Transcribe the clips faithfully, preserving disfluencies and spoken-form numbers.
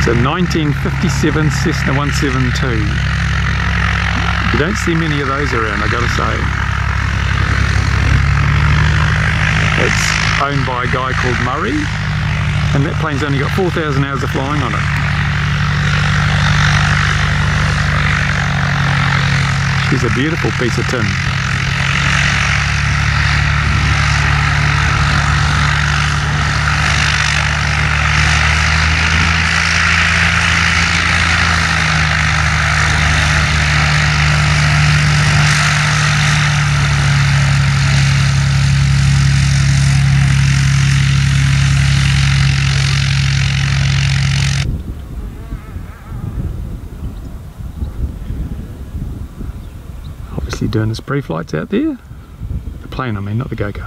It's a nineteen fifty-seven Cessna one seventy-two. You don't see many of those around, I gotta say. It's owned by a guy called Murray, and that plane's only got four thousand hours of flying on it. She's a beautiful piece of tin. Doing his pre-flights out there. The plane, I mean, not the go-kart.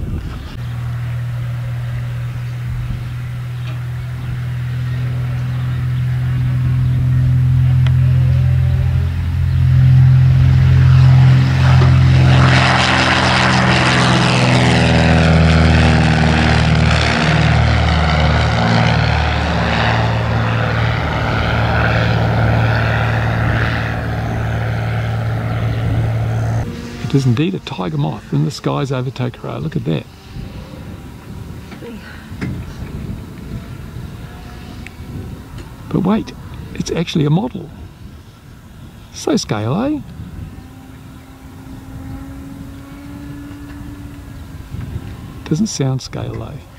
It is indeed a tiger moth in the skies over Tokoroa. Look at that. But wait, it's actually a model. So scale, eh? Doesn't sound scale, eh?